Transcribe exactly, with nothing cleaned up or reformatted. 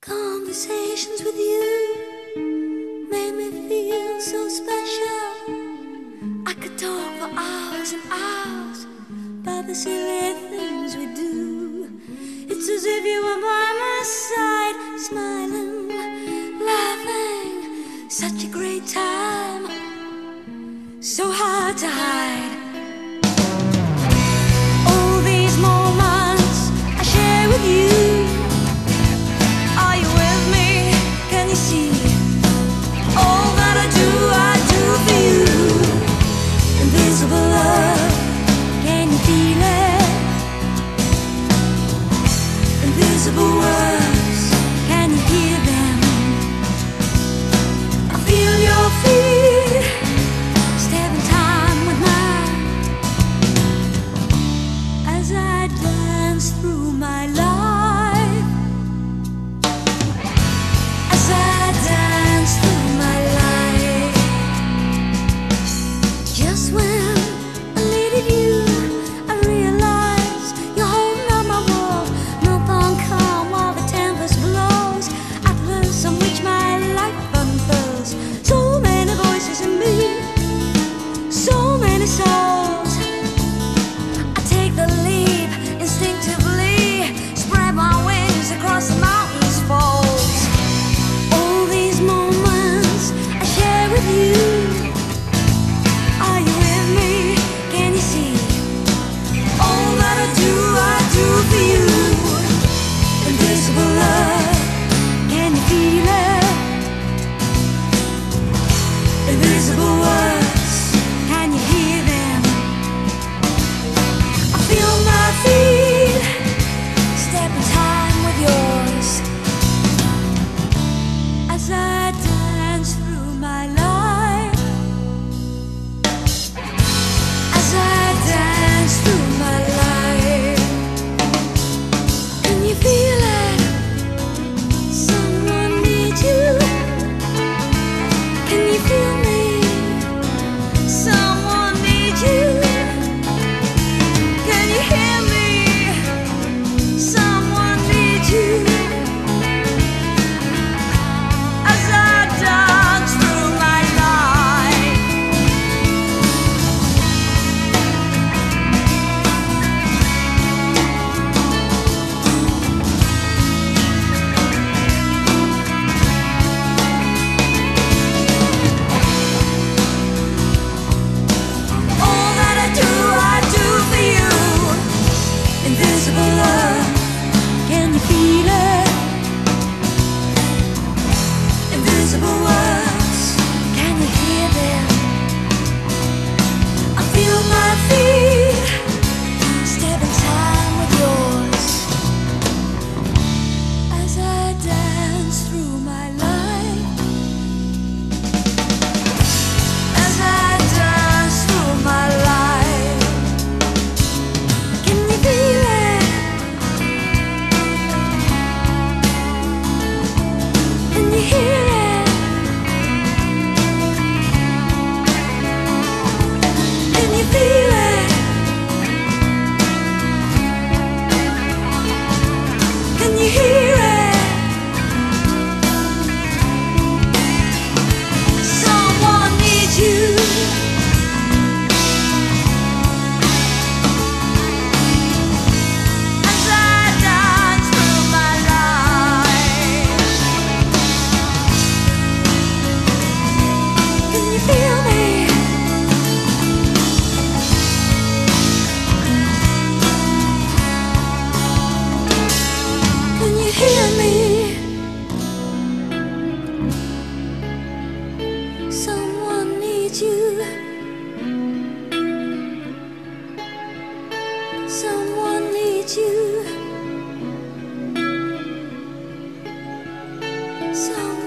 Conversations with you made me feel so special. I could talk for hours and hours about the silly things we do. It's as if you were by my side, smiling, laughing. Such a great time, so hard to hide. All these moments I share with you. Invisible words, can you hear them? I feel your feet step in time with mine as I dance through my life. As I dance through my life. Just when I needed you, I realized you're holding up my world. No thong calm while the tempest blows. Atlas on which my life unfurls. So many voices in me, so many souls. I take the leap instinctively, spread my wings across the mountains' folds. All these moments I share with you. Are you with me? Can you see? All that I do, I do for you. Invisible love, can you feel it? Invisible words, can you hear them? I feel my feet step in time with yours as I dance through my life. As I dance through my life. Can you feel it? Someone needs you. Can you feel me? Someone needs you. Can you hear me? Someone needs you. As I dance through my life. All that I do, I do for you. Invisible love, can you feel it? Invisible words, can you hear them? I feel my feet step in time with yours as I dance through my life. As I dance through my life. Can you feel it? Can you hear it? Can you feel it? Can you hear it? Someone needs you. As I dance through my life. Can you feel me? Can you hear me? Someone needs you. Someone needs you. Someone